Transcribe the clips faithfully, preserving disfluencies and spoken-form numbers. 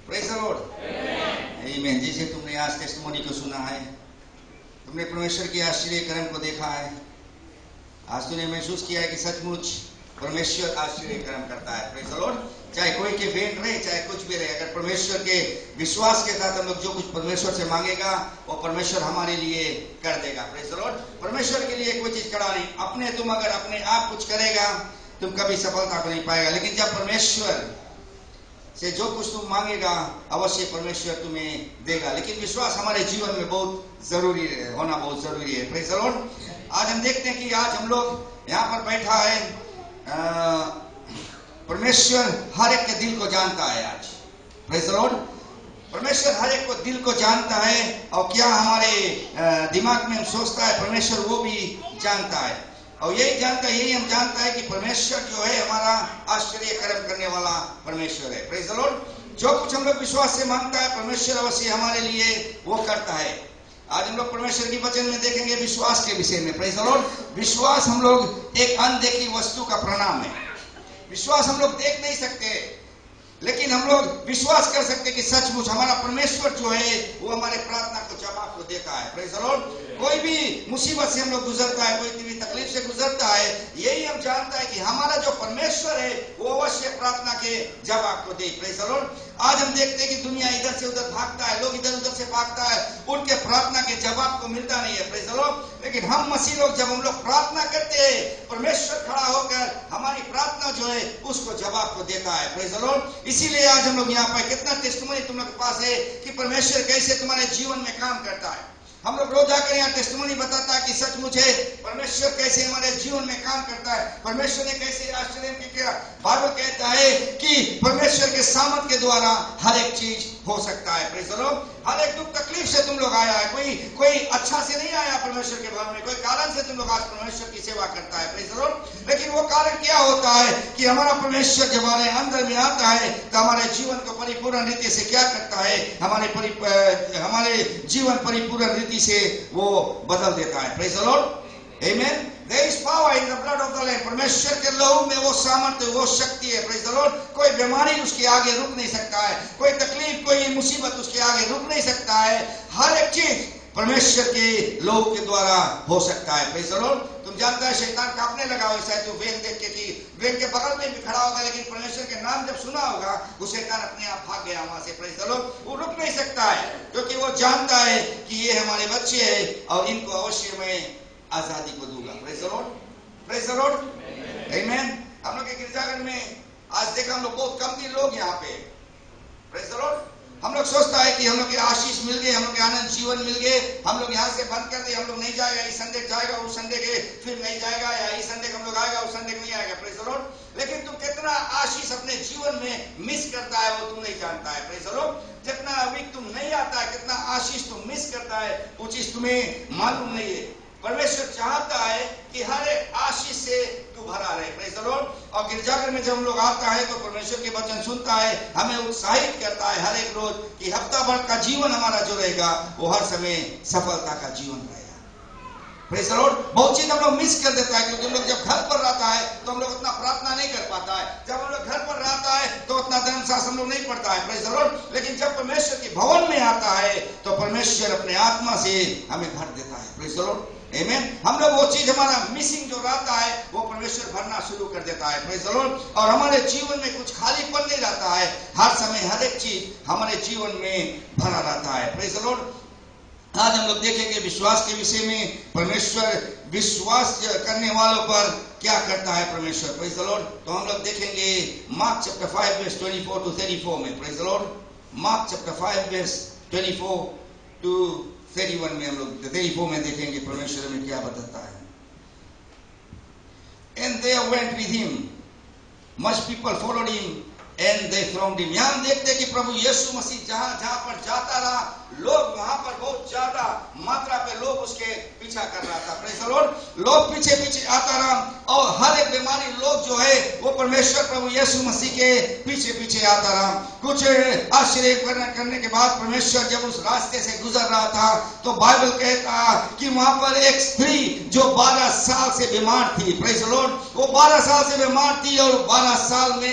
Praise the Lord. आमीन। जैसे तुमने आज टेस्टिमोनी को सुना है, तुमने परमेश्वर के आश्चर्य कर्म को देखा है, आज तूने महसूस किया है कि सचमुच परमेश्वर आश्चर्य कर्म करता है। Praise the lord. चाहे कोई के भेंट रहे, चाहे कुछ भी रहे, अगर परमेश्वर के विश्वास के साथ हम लोग जो कुछ परमेश्वर से मांगेगा वो परमेश्वर हमारे लिए कर देगा। Praise the Lord. परमेश्वर के लिए कोई चीज करा नहीं। अपने तुम अगर अपने आप कुछ करेगा तुम कभी सफलता को नहीं पाएगा, लेकिन जब परमेश्वर से जो कुछ तुम मांगेगा अवश्य परमेश्वर तुम्हें देगा। लेकिन विश्वास हमारे जीवन में बहुत जरूरी है, होना बहुत जरूरी है। Praise the Lord. आज हम देखते हैं कि आज हम लोग यहाँ पर बैठा है, आ, परमेश्वर हर एक के दिल को जानता है आज। Praise the Lord. परमेश्वर हर एक को दिल को जानता है, और क्या हमारे दिमाग में हम सोचता है परमेश्वर वो भी जानता है, और यही जानता है, यही हम जानता है कि परमेश्वर जो है हमारा आश्चर्य कर्म करने वाला परमेश्वर है। Praise the Lord. जो कुछ हम लोग विश्वास से मांगता है परमेश्वर अवश्य हमारे लिए वो करता है। आज हम लोग परमेश्वर की वचन में देखेंगे विश्वास के विषय में। Praise the Lord. विश्वास हम लोग एक अनदेखी वस्तु का प्रणाम है। विश्वास हम लोग देख नहीं सकते, लेकिन हम लोग विश्वास कर सकते कि सचमुच हमारा परमेश्वर जो है वो हमारे प्रार्थना को जवाब को देता है। Praise the Lord. कोई भी मुसीबत से हम लोग गुजरता है, कोई भी तकलीफ से गुजरता है, यही हम जानता है कि हमारा जो परमेश्वर है वो अवश्य प्रार्थना के जवाब को दे। Praise the Lord. आज हम देखते हैं कि दुनिया इधर से उधर भागता है, लोग इधर उधर से भागता है, उनके प्रार्थना के जवाब को मिलता नहीं है। Praise the Lord. लेकिन हम मसीह लोग जब हम लोग प्रार्थना करते हैं, परमेश्वर खड़ा होकर हमारी प्रार्थना जो है उसको जवाब को देता है। Praise the Lord. इसीलिए आज हम लोग यहाँ पर कितना टेस्टिमनी तुम लोग के पास है कि परमेश्वर कैसे तुम्हारे जीवन में काम करता है। हम लोग रोज आकर यहाँ टेस्टिमनी बताता है कि सचमुच है परमेश्वर कैसे हमारे जीवन में काम करता है, परमेश्वर ने कैसे आश्चर्य किया। बाइबल कहता है कि परमेश्वर के सामर्थ के द्वारा हर एक चीज हो सकता है। Praise the Lord. हर एक दुख तकलीफ से तुम लोग आया है, कोई कोई अच्छा से नहीं आया परमेश्वर के भवन में, कोई कारण से तुम लोग आज परमेश्वर की सेवा करता है। Praise the Lord. लेकिन वो कारण क्या होता है कि हमारा परमेश्वर जब हमारे अंदर में आता है तो हमारे जीवन को परिपूर्ण रीति से क्या करता है, हमारे परि हमारे जीवन परिपूर्ण रीति से वो बदल देता है। Praise the Lord. आमीन। There is power in the blood of the Lamb. परमेश्वर के लहू में वो सामर्थ्य, वो शक्ति है। Praise the Lord. कोई बीमारी उसके आगे रुक नहीं सकता है, कोई तकलीफ, कोई मुसीबत उसके आगे रुक नहीं सकता है। हर एक चीज परमेश्वर के लहू के द्वारा हो सकता है। Praise the Lord. तुम जानता है शैतान कांपने लगा हो शायद तो वेग देख के कि वेग के बगल में भी खड़ा होगा, लेकिन परमेश्वर के नाम जब सुना होगा वो शैतान अपने आप भाग गया वहां से। Praise the Lord. वो रुक नहीं सकता है, क्योंकि वो जानता है कि ये हमारे बच्चे हैं और इनको अवश्य मैं आजादी को दूंगा। Praise the Lord. Praise the Lord. आमीन। हम लोग के गिरजाघर में आज देखा हम लोग बहुत कम दिन लोग यहाँ पे। Praise the Lord. हम लोग सोचता है कि हम लोग के आशीष मिल गए, हम लोग के आनंद जीवन मिल गए, हम लोग यहाँ से बंद कर दे, हम लोग नहीं जाएगा, इस संडे जाएगा, उस संडे के फिर नहीं जाएगा, या इस संडे हम लोग आएगा, उस संडे नहीं आएगा। Praise the Lord. लेकिन तुम कितना आशीष अपने जीवन में मिस करता है वो तुम नहीं जानता है। Praise the Lord. जितना वीक तुम नहीं आता है, कितना आशीष तुम मिस करता है, वो चीज तुम्हें मालूम नहीं है। परमेश्वर चाहता है कि हर एक आशीष से तू भरा रहे। Praise the Lord. और गिरजाघर में जब हम लोग आता है तो परमेश्वर के वचन सुनता है, हमें उत्साहित करता है हर एक रोज कि हफ्ता भर का जीवन हमारा जो रहेगा वो हर समय सफलता का जीवन रहेगा। Praise the Lord. बहुत चीज हम लोग मिस कर देता है, क्योंकि हम लोग जब घर पर रहता है तो हम लोग उतना प्रार्थना नहीं कर पाता है, जब हम लोग घर पर रहता है तो उतना धर्मशास्त्र हम लोग नहीं पढ़ता है। Praise the Lord. लेकिन जब परमेश्वर के भवन में आता है तो परमेश्वर अपने आत्मा से हमें भर देता है। Praise the Lord. आमीन। हम लोग वो चीज हमारा मिसिंग जो रहता है वो परमेश्वर भरना शुरू कर देता है। Praise the Lord. और हमारे जीवन में कुछ खालीपन नहीं रहता है, हर समय हर एक चीज हमारे जीवन में भरा रहता है। Praise the Lord. आज हम लोग देखेंगे विश्वास के विषय में, परमेश्वर विश्वास करने वालों पर क्या करता है परमेश्वर। Praise the Lord. तो हम लोग देखेंगे मार्क चैप्टर फाइव वर्स चौबीस टू चौंतीस में। Praise the Lord. Mark chapter five verse चौबीस टू इकतीस में हम लोग चौंतीस में देखेंगे परमेश्वर में क्या बताता है। And they went with him, much people followed him and they thronged him. यहाँ देखते कि प्रभु यीशु मसीह जहाँ जहाँ पर जाता रहा, लोग वहां पर बहुत ज्यादा मात्रा पे लोग उसके पीछा कर रहा था। Praise the Lord. लोग पीछे पीछे आता रहा, और हर एक बीमारी लोग जो है वो परमेश्वर प्रभु यीशु मसीह के पीछे पीछे आता रहा। कुछ आश्चर्य करने के बाद परमेश्वर जब उस रास्ते से गुजर रहा था तो बाइबल कहता कि वहां पर एक स्त्री जो बारह साल से बीमार थी। Praise the Lord. वो बारह साल से बीमार थी और बारह साल में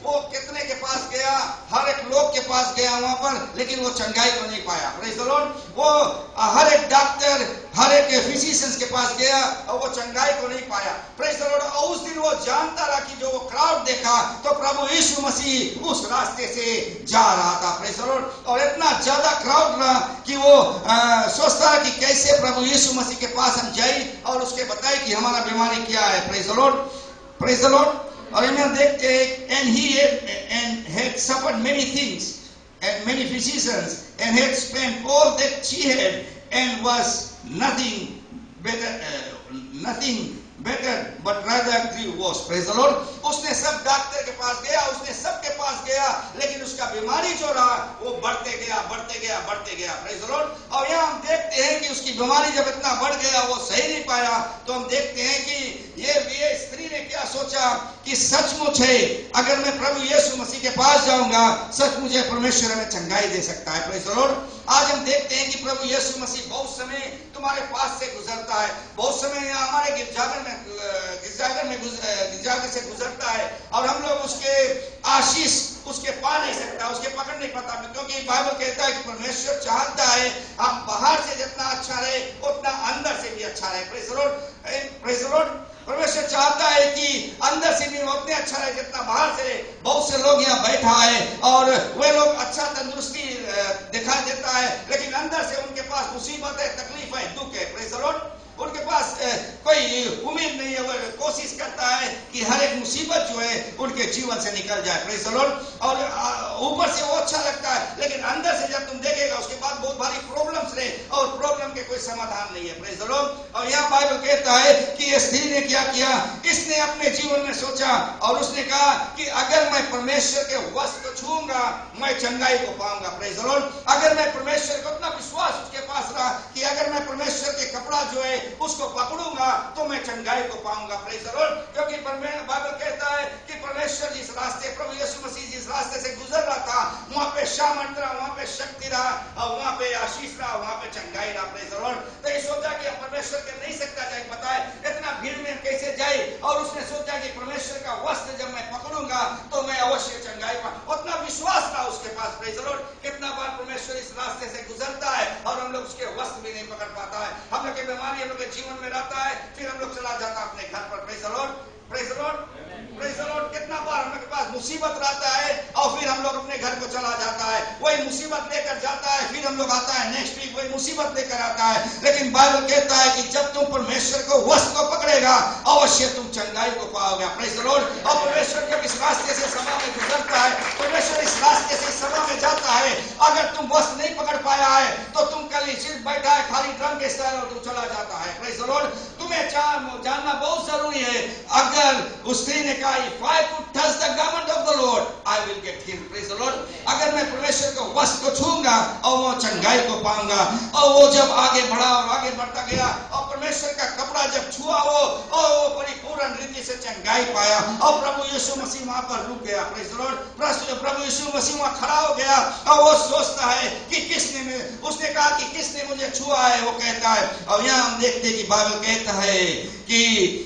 वो कितने के पास गया, हर एक लोग के पास गया वहां पर, लेकिन वो चंगाई को नहीं पाया। Praise the Lord. वो हर एक डॉक्टर, हर एक फिजिशियंस के पास गया और वो चंगाई को नहीं पाया। Praise the Lord. और उस दिन वो जानता रहा कि जो वो क्राउड देखा तो प्रभु यीशु मसीह उस रास्ते से जा रहा था। Praise the Lord. और इतना ज्यादा क्राउड रहा कि वो आ, सोचता रहा कि कैसे प्रभु यीशु मसीह के पास हम जाए और उसके बताए कि हमारा बीमारी क्या है। Praise the Lord. Praise the Lord. और यहाँ देखते हैं, and he had, and had suffered many things and many physicians and had spent all that she had and was nothing better, uh, nothing better but rather grew worse. Praise the Lord. उसने सब doctor के पास गया, उसने सबके पास गया, लेकिन उसका बीमारी जो रहा वो बढ़ते गया, बढ़ते गया, बढ़ते गया। Praise the Lord. और यहाँ हम देखते हैं कि उसकी बीमारी जब इतना बढ़ गया वो सही नहीं पाया, तो हम देखते हैं कि ये ये स्त्री ने क्या सोचा कि सचमुच है, अगर मैं प्रभु यीशु मसीह के पास जाऊंगा सचमुच है परमेश्वर हमें चंगाई दे सकता है। Praise the Lord. आज हम देखते हैं कि प्रभु यीशु मसीह बहुत समय तुम्हारे पास से गुजरता है, बहुत समय हमारे गिरजाघर में गिरजाघर में गिरजाघर से गुजरता है और हम लोग उसके आशीष उसके पा नहीं सकता, उसके पकड़ नहीं पाता, क्योंकि बाइबल कहता है कि परमेश्वर चाहता है हम बाहर से जितना अच्छा रहे उतना अंदर से भी अच्छा रहे। Praise the Lord. Praise the Lord. परमेश्वर चाहता है कि अंदर से भी उतने अच्छा रहे जितना बाहर से। बहुत से लोग यहाँ बैठा है और वे लोग अच्छा तंदुरुस्ती दिखाई देता है, लेकिन अंदर से उनके पास मुसीबत है, तकलीफ है, दुख है। Praise the Lord. उनके पास कोई उम्मीद नहीं है, वो कोशिश करता है कि हर एक मुसीबत जो है उनके जीवन से निकल जाए। Praise the Lord. और ऊपर से वो अच्छा लगता है, लेकिन अंदर से जब तुम देखेगा उसके बाद बहुत भारी प्रॉब्लम्स रहे और प्रॉब्लम के कोई समाधान नहीं है। Praise the Lord. और यहाँ बाइबल कहता है कि ये स्त्री ने क्या किया, इसने अपने जीवन में सोचा और उसने कहा कि अगर मैं परमेश्वर के वस्त्र को छूऊंगा मैं चंगाई को पाऊंगा। Praise the Lord. अगर मैं परमेश्वर को, अपना विश्वास उसके पास रहा कि अगर मैं परमेश्वर के कपड़ा जो है उसको पकड़ूंगा तो मैं चंगाई को पाऊंगा। Praise the Lord. क्योंकि बाइबल कहता है कि परमेश्वर जिस रास्ते, प्रभु यीशु मसीह जिस रास्ते से गुजर रहा था वहां पे सामर्थ रहा, वहां पे शक्ति रहा और वहां पे आशीष रहा, वहां पे चंगाई रहा। Praise the Lord. तो ये सोचा कि परमेश्वर के नहीं सकता जाए, बताए इतना भीड़ में कैसे जाए, और उसने सोचा कि परमेश्वर का वस्त्र जब मैं पकड़ूंगा तो मैं अवश्य चंगाई पाऊंगा। उतना विश्वास था उसके पास। Praise the Lord. कितना बार परमेश्वर इस रास्ते से गुजरता है और हम लोग उसके वस्त्र भी नहीं पकड़ पाता है, हम लोग की बीमारी हम लोग के जीवन में रहता है, फिर हम लोग चला जाता अपने घर पर। Praise the Lord. Praise the Lord. Praise the Lord. कितना बार हम लोग के पास मुसीबत रहता है और फिर हम लोग अपने घर को चला जाता है, वही मुसीबत लेकर जाता है, फिर हम लोग आता है नेक्स्ट वीक वही मुसीबत लेकर आता है। लेकिन बाइबल कहता है कि जब तुम परमेश्वर को वस्त्र को पकड़ेगा अवश्य तुम चंगाई को पाओगे। Praise the Lord. और परमेश्वर जब इस रास्ते से सभा में गुजरता है, परमेश्वर इस रास्ते से सभा में जाता है, अगर तुम वस्त्र नहीं पकड़ पाया है तो तुम कल सिर्फ बैठा है खाली ड्रम के स्टाइल और तुम चला जाता है। Praise the Lord. तुम्हें जानना बहुत जरूरी है, अगर उस स्त्री ने कहा if I could touch the garment of the Lord I will get healed. Praise the Lord. अगर मैं परमेश्वर को वस्त्र को छूऊंगा और वो चंगाई को पाऊंगा। और वो जब आगे बढ़ा और आगे बढ़ता गया और परमेश्वर का कपड़ा जब छुआ वो और वो परिपूर्ण रीति से चंगाई पाया और प्रभु यीशु मसीह वहां पर रुक गया। Praise the Lord. प्रभु यीशु मसीह वहां खड़ा हो गया और वो सोचता है कि किसने में, उसने कहा कि किसने मुझे छुआ है, वो कहता है। और यहाँ हम देखते हैं कि बाइबल कहता है कि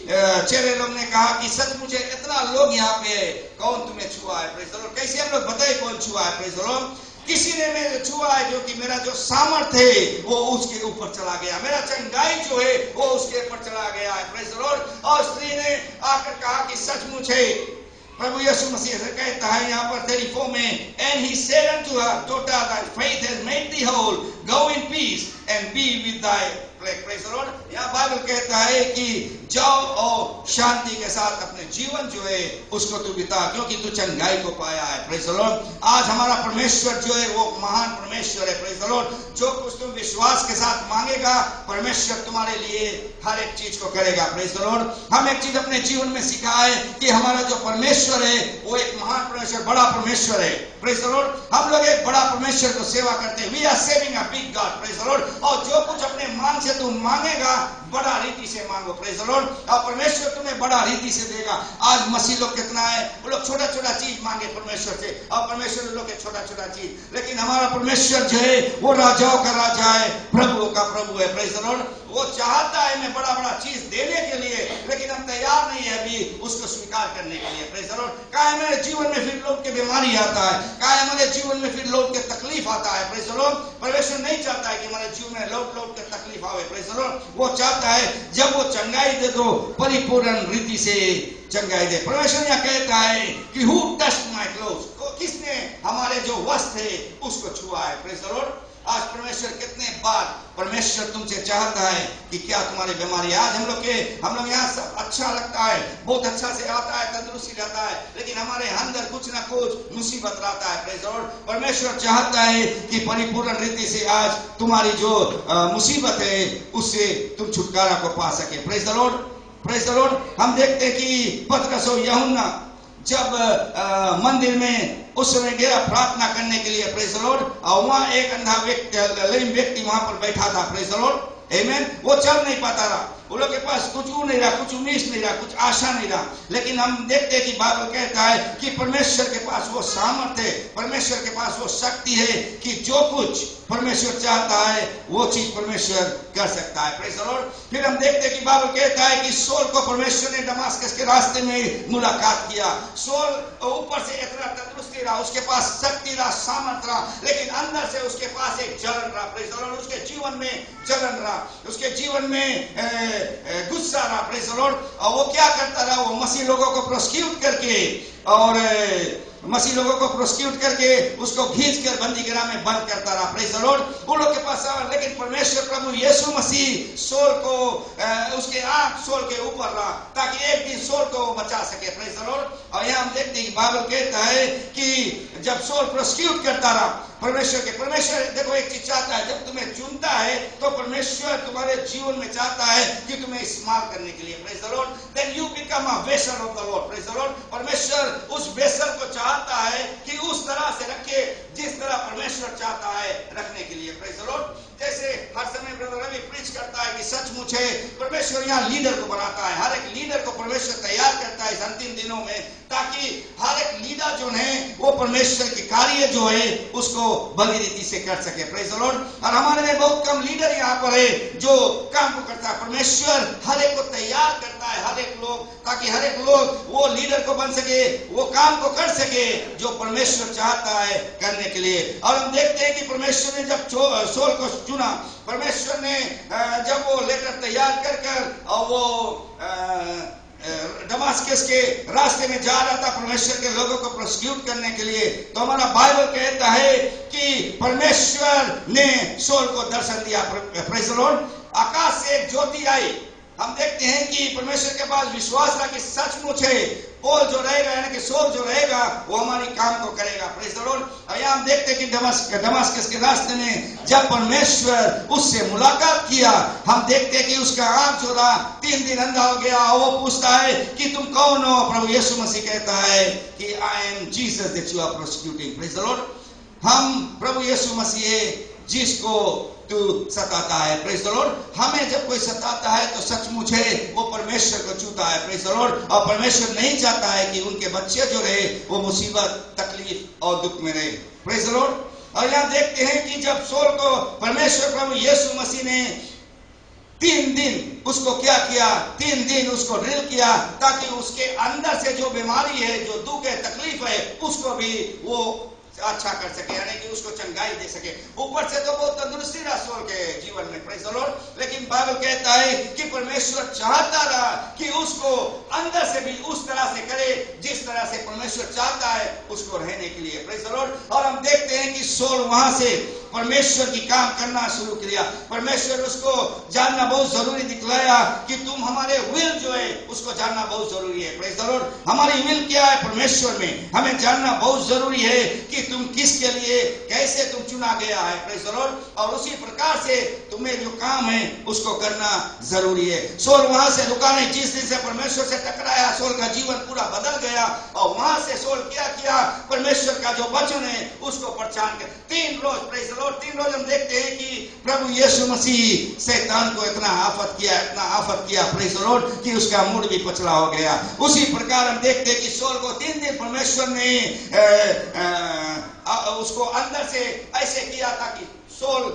चेहरे लोग ने कहा कि सच मुझे इतना लोग यहाँ पे, कौन तुम्हें छुआ है। Praise the Lord. कैसे हम लोग बताए कौन छुआ है। Praise the Lord. किसी ने मेरे छुआ है जो कि मेरा जो सामर्थ है वो उसके ऊपर चला गया, मेरा चंगाई जो है वो उसके ऊपर चला गया है। Praise the Lord. और स्त्री ने आकर कहा कि सचमुच है, प्रभु यीशु मसीह से कहता है यहाँ पर चौंतीस में, and he said unto her, daughter, thy faith has made thee whole, go in peace and be with thy plague. Praise the Lord. यहाँ बाइबल कहता है कि जाओ और शांति के साथ अपने जीवन जो है उसको तू बिता, क्योंकि तू चंगाई को पाया है। Praise the Lord. आज हमारा परमेश्वर जो है वो महान परमेश्वर है। Praise the Lord. जो कुछ तुम विश्वास के साथ मांगेगा परमेश्वर तुम्हारे लिए हर एक चीज को करेगा। Praise the Lord. हम एक चीज अपने जीवन में सीखा है कि हमारा जो परमेश्वर है वो एक महान परमेश्वर, बड़ा परमेश्वर है। Praise the Lord. हम लोग एक बड़ा परमेश्वर को सेवा करते हैं। We are serving a big God. Praise the Lord. और जो कुछ अपने मान से तू मांगेगा बड़ा रीति से मांगो। Praise the Lord. और परमेश्वर तुम्हें बड़ा रीति से देगा। आज मसीह लोग कितना है, वो लोग छोटा छोटा चीज मांगे परमेश्वर से, और परमेश्वर लोग के छोटा छोटा चीज, लेकिन हमारा परमेश्वर जो है वो राजाओं का राजा है, प्रभुओं का प्रभु है। Praise the Lord. वो चाहता है मैं बड़ा बड़ा चीज देने के लिए, लेकिन हम तैयार नहीं है अभी उसको स्वीकार करने के लिए। Praise the Lord. क्या हमारे जीवन में फिर लोग के बीमारी आता है, क्या हमारे जीवन में फिर लोग के तकलीफ आता है। Praise the Lord. परमेश्वर नहीं चाहता है कि हमारे जीवन में लोग लोग के तकलीफ आवे। Praise the Lord. वो चाहता है जब वो चंगाई दे दो परिपूर्ण रीति से चंगाई दे। परमेश्वर यह कहता है कि हु टच्ड माय क्लोथ्स, किसने हमारे जो वस्त्र है उसको छुआ है। Praise the Lord. आज परमेश्वर कितने बार परमेश्वर तुमसे चाहता है कि क्या तुम्हारी बीमारी, आज हम लोग के हम लोग यहाँ सब अच्छा लगता है, बहुत अच्छा से आता है, तंदुरुस्ती रहता है, लेकिन हमारे अंदर कुछ ना कुछ मुसीबत रहता है। Praise the Lord. परमेश्वर चाहता है कि परिपूर्ण रीति से आज तुम्हारी जो मुसीबत है उससे तुम छुटकारा को पा सके। Praise the Lord. Praise the Lord. हम देखते हैं कि पतरस और यूहन्ना जब आ, मंदिर में उस समय गया प्रार्थना करने के लिए। Praise the Lord. और वहां एक अंधा व्यक्ति, लंगड़ा व्यक्ति वहां पर बैठा था। Praise the Lord. आमेन। वो चल नहीं पाता रहा, वो लोग के पास कुछ नहीं रहा, कुछ उम्मीद नहीं रहा, कुछ आशा नहीं रहा, लेकिन हम देखते हैं कि बाइबल कहता है कि परमेश्वर के पास वो सामर्थ्य है, परमेश्वर के पास वो शक्ति है कि जो कुछ परमेश्वर चाहता है वो चीज परमेश्वर कर सकता है। Praise the Lord. फिर हम देखते हैं कि बाइबल कहता है कि सोल को परमेश्वर ने दमास्कस के रास्ते में मुलाकात किया। सोल ऊपर से इतना तंदुरुस्ती रहा, उसके पास शक्ति रहा, सामर्थ रहा, लेकिन अंदर से उसके पास एक जलन रहा। Praise the Lord. उसके जीवन में जलन रहा, उसके जीवन में गुस्सा रहा। Praise the Lord. और वो क्या करता रहा, वो मसीह लोगों को प्रोसिक्यूट करके और मसीह लोगों को प्रोसिक्यूट करके उसको खींच कर बंदी गृह में बंद करता रहा। Praise the Lord. उन लोग के पास, लेकिन परमेश्वर प्रभु यीशु मसीह सोल को उसके आंख सोल के ऊपर रहा ताकि एक दिन सोल को बचा सके। Praise the Lord. और यहाँ हम देखते हैं कि बाइबल कहता है कि जब सोल प्रोसिक्यूट करता रहा परमेश्वर के, परमेश्वर देखो एक चीज चाहता है, जब तुम्हें चुनता है तो परमेश्वर तुम्हारे जीवन में चाहता है कि तुम्हें इस्तेमाल करने के लिए। Praise the Lord. Then you become a vessel of the Lord. Praise the Lord. परमेश्वर उस वेसल को चाहता है कि उस तरह से रखे जिस तरह परमेश्वर चाहता है रखने के लिए। Praise the Lord. जैसे हर समय ब्रदर रवि प्रीच करता है कि सचमुच है परमेश्वर यहाँ लीडर को बनाता है, हर एक लीडर को परमेश्वर तैयार करता है इस अंतिम दिनों में, ताकि हर एक लीडर जो है वो परमेश्वर के कार्य जो है उसको भली रीति से कर सके। Praise the Lord. और हमारे में बहुत कम लीडर यहाँ पर है जो काम को करता है। परमेश्वर हर एक को तैयार करता है, हर एक लोग, ताकि हर एक लोग वो लीडर को बन सके, वो काम को कर सके जो परमेश्वर चाहता है करने के लिए। और हम देखते हैं कि परमेश्वर ने जब सोल को चुना, परमेश्वर ने जब वो लेटर तैयार कर कर और वो दमास्कस के रास्ते में जा रहा था परमेश्वर के लोगों को प्रोसिक्यूट करने के लिए, तो हमारा बाइबल कहता है कि परमेश्वर ने सोल को दर्शन दिया। Praise the Lord. आकाश से एक ज्योति आई। हम देखते हैं कि परमेश्वर के पास विश्वास रहा कि सचमुच है पोल जो रहेगा यानी कि सोल जो रहेगा वो हमारी काम को करेगा। Praise the Lord. और यहाँ हम देखते हैं कि दमास्कस दमास्कस के रास्ते में जब परमेश्वर उससे मुलाकात किया, हम देखते हैं कि उसका आंख जो रहा तीन दिन अंधा हो गया। और वो पूछता है कि तुम कौन हो। प्रभु यीशु मसीह कहता है कि I am Jesus that you are prosecuting. Praise the Lord. हम प्रभु यीशु मसीह है जिसको तू सताता है। Praise the Lord. हमें जब कोई सताता है तो सचमुच है वो परमेश्वर को छूता है। Praise the Lord. और परमेश्वर नहीं चाहता है कि उनके बच्चे जो रहे वो मुसीबत, तकलीफ और दुख में रहे। Praise the Lord. और यहाँ देखते हैं कि जब सोल को परमेश्वर प्रभु यीशु मसीह ने तीन दिन उसको क्या किया, तीन दिन उसको ड्रिल किया ताकि उसके अंदर से जो बीमारी है, जो दुख है, तकलीफ है, उसको भी वो अच्छा कर सके, यानी कि उसको चंगाई दे सके। ऊपर से तो बहुत तंदुरुस्ती रहा सोल के जीवन में। Praise the Lord. लेकिन बाइबल कहता है कि परमेश्वर चाहता रहा कि उसको अंदर से भी उस तरह से करे जिस तरह से परमेश्वर चाहता है उसको रहने के लिए। Praise the Lord. और हम देखते हैं कि सोल वहां से परमेश्वर की काम करना शुरू किया। परमेश्वर उसको जानना बहुत जरूरी दिखलाया कि तुम हमारे विल जो है उसको जानना बहुत जरूरी है। Praise the Lord. हमारी विल क्या है परमेश्वर में, हमें जानना बहुत जरूरी है कि तुम किसके लिए, कैसे तुम चुना गया है। Praise the Lord. और उसी प्रकार से तुम्हें जो काम है उसको करना जरूरी है। सोल वहां से रुका नहीं। जिस दिन से परमेश्वर से टकराया सोल का जीवन पूरा बदल गया। और वहां से सोल क्या किया, परमेश्वर का जो वचन है उसको पहचान कर तीन रोज प्रेज लॉर्ड। तीन रोज हम देखते हैं कि प्रभु यीशु मसीह शैतान को इतना आफत किया, इतना आफत किया प्रेज द लॉर्ड कि उसका मूड भी पचला हो गया। उसी प्रकार हम देखते हैं कि सौल को तीन दिन परमेश्वर ने आ, आ, आ, उसको अंदर से ऐसे किया था कि सौल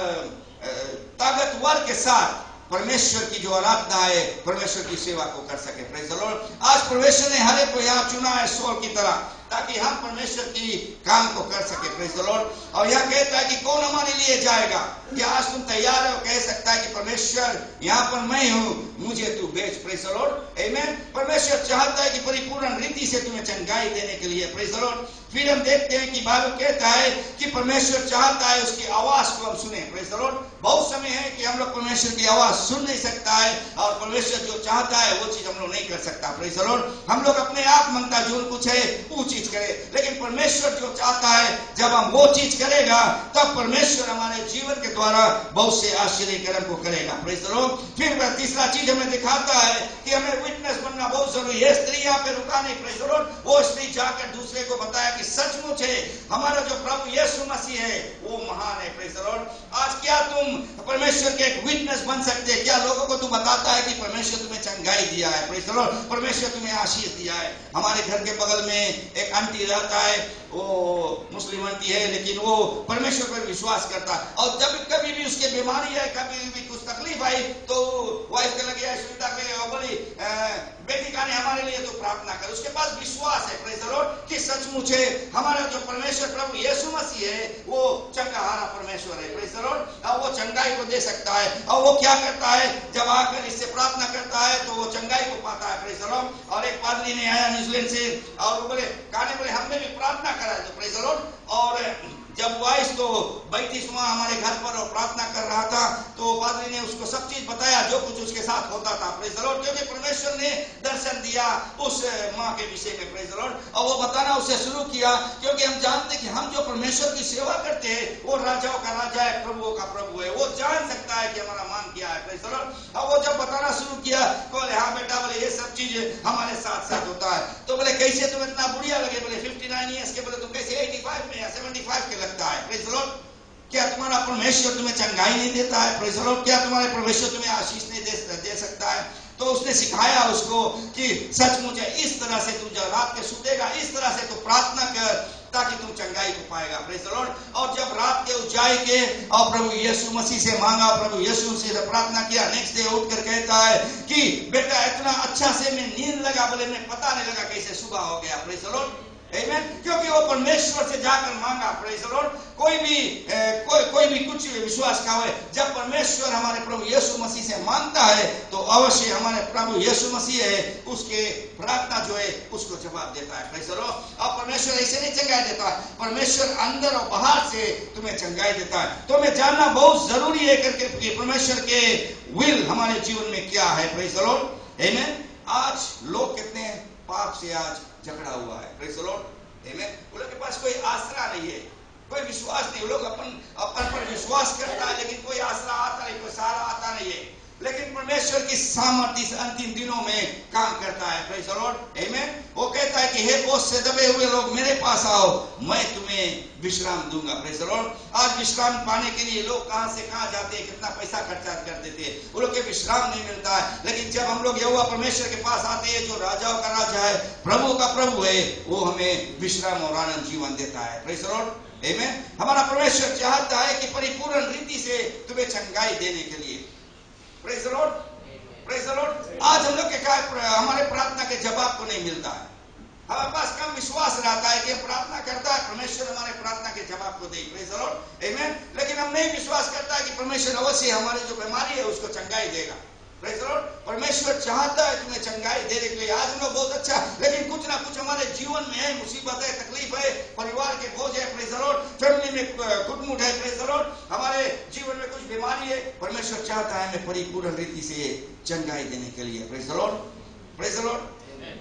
ताकतवर के साथ परमेश्वर की जो आराधना है, परमेश्वर की सेवा को कर सके प्रेज द लॉर्ड। आज परमेश्वर ने हर एक को यहाँ चुना है सौल की तरह, ताकि हम परमेश्वर की काम को कर सके प्रेज द लॉर्ड। और यह कहता है कि कौन हमारे लिए जाएगा? क्या आज तुम तैयार हो? कह सकता है कि परमेश्वर यहाँ पर मैं हूँ, मुझे तू भेज प्रेज द लॉर्ड। आमीन। परमेश्वर चाहता है कि परिपूर्ण रीति से तुम्हें चंगाई देने के लिए प्रेज द लॉर्ड। फिर हम देखते हैं कि बाइबल कहता है कि परमेश्वर चाहता है उसकी आवाज को हम सुने प्रेज द लॉर्ड। बहुत समय है कि हम लोग परमेश्वर की आवाज सुन नहीं सकता है, और परमेश्वर जो चाहता है वो चीज हम लोग नहीं कर सकता प्रेज द लॉर्ड। हम लोग अपने आप मनता जो कुछ है वो चीज करे, लेकिन परमेश्वर जो चाहता है जब हम वो चीज करेगा तब परमेश्वर हमारे जीवन के द्वारा बहुत से आश्चर्य कर्म को करेगा प्रेज द लॉर्ड। फिर तीसरा चीज हमें दिखाता है कि हमें विटनेस बनना बहुत जरूरी है। स्त्री यहाँ पे रुका नहीं प्रेज द लॉर्ड, वो स्त्री जाकर दूसरे को बताया कि सचमुच है हमारा जो प्रभु यीशु मसीह है वो महान है प्रेज द लॉर्ड। आज क्या तुम परमेश्वर के एक विटनेस बन सकते हैं? क्या लोगों को तू बताता है कि परमेश्वर तुम्हें चंगाई दिया है प्रेज द लॉर्ड, परमेश्वर तुम्हें आशीष दिया है? हमारे घर के बगल में एक आंटी रहता है, वो मुस्लिम आंटी है, लेकिन वो परमेश्वर पर विश्वास करता है। और जब कभी भी उसके बीमारी है, कभी भी कुछ तकलीफ आई तो वाइफ के लगे सुविधा के बोली बेटी का ने हमारे लिए तो प्रार्थना कर। उसके पास विश्वास है प्रेज द लॉर्ड कि सचमुच है हमारा जो परमेश्वर प्रभु यीशु मसीह है वो चंगाहारा परमेश्वर है प्रेज द लॉर्ड। और वो चंगाई को दे सकता है। और वो क्या करता है, जब आकर इससे प्रार्थना करता है तो वो चंगाई को पाता है प्रेज द लॉर्ड। और एक पादरी ने आया न्यूजीलैंड से, और वो बोले गाने बोले हमने भी प्रार्थना करा है प्रेज द लॉर्ड। और जब वो आई तो बैठी वहां हमारे घर पर और प्रार्थना कर रहा था, तो पादरी ने उसको सब चीज बताया जो कुछ उसके साथ होता था प्रेज द लॉर्ड, क्योंकि परमेश्वर ने दर्शन दिया उस माँ के विषय में प्रेज द लॉर्ड। और वो बताना उसे शुरू किया, क्योंकि हम जानते कि हम जो परमेश्वर की सेवा करते हैं वो राजाओं का राजा है, प्रभुओं का प्रभु है। वो जान सकता है कि हमारा मान क्या है प्रेज द लॉर्ड। और वो जब बताना शुरू किया बोले हाँ बेटा, बोले ये सब चीज हमारे साथ साथ होता है। तो बोले कैसे तुम इतना बुढ़िया लगे? बोले फिफ्टी नाइन ईयर्स के, बोले तुम कैसे एटी फाइव में या सेवेंटी फाइव के लगता है प्रेज द लॉर्ड। क्या तुम्हारा परमेश्वर तुम्हें चंगाई नहीं देता है प्रेज द लॉर्ड? क्या तुम्हारे परमेश्वर तुम्हें आशीष नहीं दे, दे सकता है? तो उसने सिखाया उसको कि सचमुच है, इस तरह से तू जब रात के सुतेगा इस तरह से तू प्रार्थना कर ताकि तुम चंगाई को पाएगा प्रेज द लॉर्ड। और जब रात के उजाई के और प्रभु यीशु मसीह से मांगा, प्रभु यीशु मसीह से प्रार्थना किया, नेक्स्ट डे उठकर कहता है कि बेटा इतना अच्छा से मैं नींद लगा, बोले मैं पता नहीं लगा कैसे सुबह हो गया प्रेज द लॉर्ड। आमीन। क्योंकि वो परमेश्वर से जाकर मांगा प्रेज द लॉर्ड। कोई भी ए, कोई कोई भी कुछ विश्वास का हो, जब परमेश्वर हमारे प्रभु यीशु मसीह से मांगता है तो अवश्य हमारे प्रभु यीशु मसीह है उसके प्रार्थना जो है उसको जवाब देता है प्रेज द लॉर्ड। और परमेश्वर ऐसे नहीं चंगाई देता, परमेश्वर अंदर और बाहर से तुम्हें चंगाई देता है। तो हमें जानना बहुत जरूरी है करके परमेश्वर के विल हमारे जीवन में क्या है प्रेज द लॉर्ड। आमीन। आज लोग कितने पाप से आज झगड़ा हुआ है प्रेज द लॉर्ड। आमीन। उन लोग के पास कोई आसरा नहीं है, कोई विश्वास नहीं। लोग अपन अपन पर विश्वास करता है लेकिन कोई आसरा आता नहीं, कोई सहारा आता नहीं है। लेकिन परमेश्वर की सामर्थ्य इस अंतिम दिनों में काम करता है प्रेज द लॉर्ड। आमीन। वो कहता है कि हे बोझ से दबे हुए लोग मेरे पास आओ, मैं तुम्हें विश्राम दूंगा प्रेज द लॉर्ड। आज विश्राम पाने के लिए लोग कहां से कहां जाते हैं, कितना पैसा खर्चा कर देते हैं, वो लोग के विश्राम नहीं मिलता है। लेकिन जब हम लोग यहोवा परमेश्वर के पास आते हैं जो राजाओं का राजा है, प्रभु का प्रभु है, वो हमें विश्राम और आनंद जीवन देता है प्रेज द लॉर्ड। आमीन। हमारा परमेश्वर चाहता है कि परिपूर्ण रीति से तुम्हें चंगाई देने के लिए praise the Lord. Praise the Lord. आज हम लोग के क्या हमारे प्रार्थना के जवाब को नहीं मिलता है। हमारे पास कम विश्वास रहता है कि हम प्रार्थना करता है परमेश्वर हमारे प्रार्थना के जवाब को दे प्रेज द लॉर्ड। आमीन। लेकिन हम नहीं विश्वास करता कि परमेश्वर अवश्य हमारी जो बीमारी है उसको चंगाई देगा प्रेज द लॉर्ड। परमेश्वर चाहता है तुम्हें चंगाई देने के लिए। आज हम लोग बहुत अच्छा, लेकिन कुछ ना कुछ हमारे जीवन में है, मुसीबत है, तकलीफ है, परिवार के बोझ है प्रेज द लॉर्ड, फैमिली में कुटमुट है प्रेज द लॉर्ड, हमारे जीवन में कुछ बीमारी है। परमेश्वर चाहता है हमें परिपूर्ण रीति से चंगाई देने के लिए praise the Lord. Praise the Lord.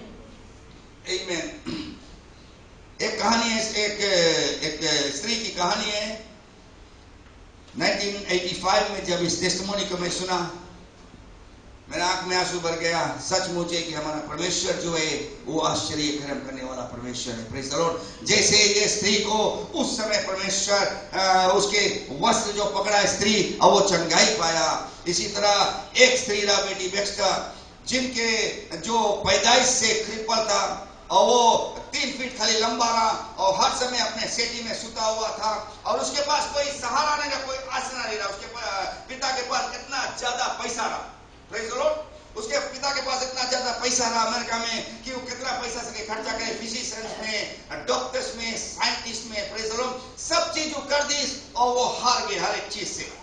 आमीन। एक कहानी है, एक एक स्त्री की कहानी है। नाइनटीन एटी फाइव में जब इस टेस्टिमोनी को मैं सुना मेरा आंख में आंसू भर गया। सचमुच है कि हमारा परमेश्वर जो है वो आश्चर्य कर्म करने वाला परमेश्वर है। Praise the Lord. जैसे ये स्त्री को उस समय परमेश्वर उसके वस्त्र जो पकड़ा स्त्री और वो चंगाई पाया, इसी तरह एक स्त्री रहा बेटी बेक्स्टर, जिनके जो पैदाइश से क्रिपल था और वो तीन फीट खाली लंबा रहा और हर समय अपने सेटी में सुता हुआ था और उसके पास कोई सहारा नहीं रहा, कोई आसरा नहीं रहा। उसके पिता के पास इतना ज्यादा पैसा रहा, प्रेज़ द लॉर्ड, उसके पिता के पास इतना ज्यादा पैसा रहा अमेरिका में कि वो कितना पैसा से खर्चा करे, फिजिशियंस में, डॉक्टर्स में, साइंटिस्ट में, प्रेज़ द लॉर्ड, सब चीज वो कर दी और वो हार गए हर एक चीज से।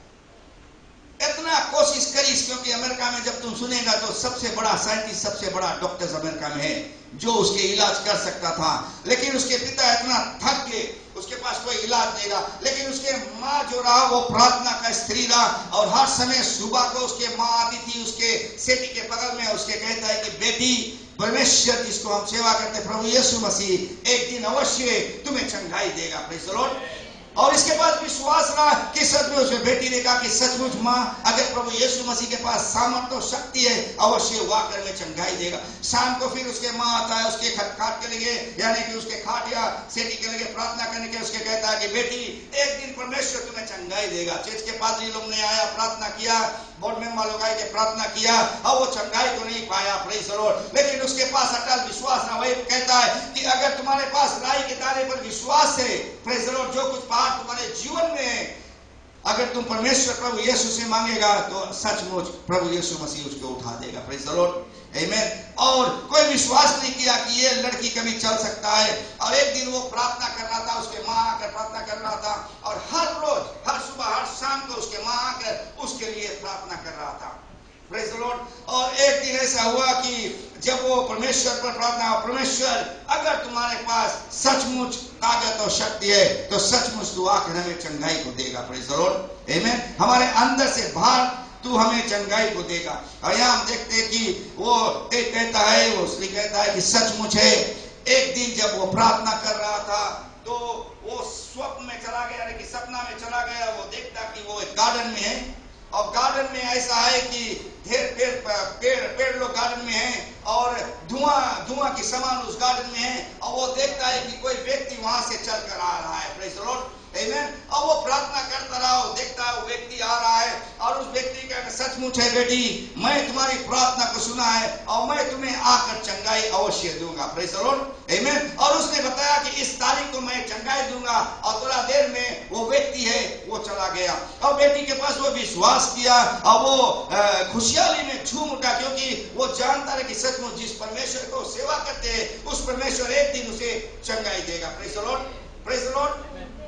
इतना कोशिश करीस, क्योंकि अमेरिका में जब तुम सुनेगा तो सबसे बड़ा साइंटिस्ट, सबसे बड़ा डॉक्टर अमेरिका में है जो उसके इलाज कर सकता था, लेकिन उसके पिता इतना थक गए, उसके पास कोई इलाज नहीं रहा। लेकिन उसके माँ जो रहा वो प्रार्थना का स्त्री रहा और हर समय सुबह को उसके माँ आती थी उसके सेटी के बगल में, उसके कहता है कि बेटी, परमेश्वर जिसको हम सेवा करते प्रभु यीशु मसीह एक दिन अवश्य तुम्हें चंगाई देगा। Praise the Lord. और इसके पास विश्वास रहा कि सचमुच उसमें बेटी ने कहा कि सचमुच माँ, अगर प्रभु यीशु मसीह के पास सामर्थ और शक्ति है अवश्य वो आकर में चंगाई देगा। शाम को फिर उसके माँ आता है उसके खाट के लिए, यानी कि उसके खाट या सेटी के लिए प्रार्थना करने के, उसके कहता है कि बेटी एक दिन परमेश्वर तुम्हें चंगाई देगा। चर्च के पादरी लोग ने आया, प्रार्थना किया, बोर्ड मेंबर लोग आए के प्रार्थना किया और वो चंगाई तो नहीं पाया, प्रेज़ द लॉर्ड, लेकिन उसके पास अटल विश्वास रहा। वही कहता है कि अगर तुम्हारे पास राई के दाने पर विश्वास है, प्रेज़ द लॉर्ड, जो कुछ बात तुम्हारे जीवन में अगर तुम परमेश्वर प्रभु यीशु से मांगेगा तो सचमुच प्रभु यीशु मसीह उसको उठा देगा। Praise the Lord, amen. और कोई विश्वास नहीं किया कि ये लड़की कभी चल सकता है। और एक दिन वो प्रार्थना कर रहा था, उसके माँ आकर प्रार्थना कर रहा था और हर रोज, हर सुबह, हर शाम को उसके माँ आकर उसके लिए प्रार्थना कर रहा था। Praise the Lord. और एक दिन ऐसा हुआ कि जब वो परमेश्वर पर प्रार्थना, परमेश्वर अगर तुम्हारे पास सचमुच ताकत और शक्ति है तो सचमुच तू आकर हमें चंगाई को देगा। Praise the Lord, amen. हमारे अंदर से बाहर तू हमें चंगाई को देगा। और यहाँ हम देखते हैं कि वो एक कहता है, वो स्त्री कहता है कि सचमुच है। एक दिन जब वो प्रार्थना कर रहा था तो वो स्वप्न में चला गया, यानी कि सपना में चला गया। वो देखता कि वो एक गार्डन में है और गार्डन में ऐसा है कि ढेर पेड़ पेड़ पेड़ लोग गार्डन में हैं और धुआं धुआं की समान उस गार्डन में है और वो देखता है कि कोई व्यक्ति वहां से चल कर आ रहा है। Praise the Lord, amen. और वो प्रार्थना करता रहा, वो देखता है वो व्यक्ति आ रहा है और उस व्यक्ति का सचमुच है बेटी, मैं तुम्हारी प्रार्थना को सुना है और मैं तुम्हें आकर चंगाई अवश्य दूंगा। Praise the Lord, amen. और उसने बताया कि इस तारीख को मैं चंगाई दूंगा और थोड़ा देर में वो व्यक्ति है वो चला गया। और बेटी के पास वो विश्वास किया और वो खुशहाली में झूम उठा, क्योंकि वो जानता है कि सचमुच जिस परमेश्वर को सेवा करते हैं उस परमेश्वर एक दिन उसे चंगाई देगा। Praise the Lord, praise the Lord.